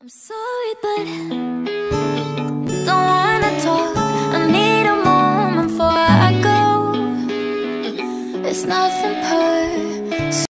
I'm sorry, but don't wanna talk. I need a moment before I go. It's nothing personal.